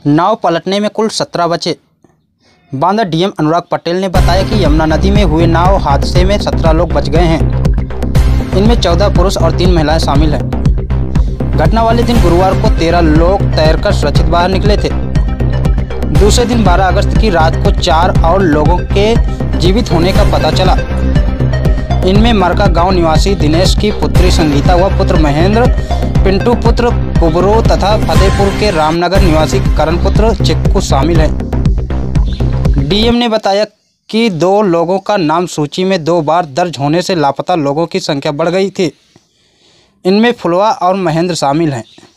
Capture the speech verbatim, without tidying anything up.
नाव पलटने में कुल सत्रह बचे। बांदा डीएम अनुराग पटेल ने बताया कि यमुना नदी में हुए नाव हादसे में सत्रह लोग बच गए हैं। इनमें चौदह पुरुष और तीन महिलाएं शामिल हैं। घटना वाले दिन गुरुवार को तेरह लोग तैरकर सुरक्षित बाहर निकले थे। दूसरे दिन बारह अगस्त की रात को चार और लोगों के जीवित होने का पता चला। इनमें मरका गांव निवासी दिनेश की पुत्री संगीता व पुत्र महेंद्र, पिंटू पुत्र कुबरू तथा फतेहपुर के रामनगर निवासी करण पुत्र चिक्कू शामिल हैं। डीएम ने बताया कि दो लोगों का नाम सूची में दो बार दर्ज होने से लापता लोगों की संख्या बढ़ गई थी। इनमें फुलवा और महेंद्र शामिल हैं।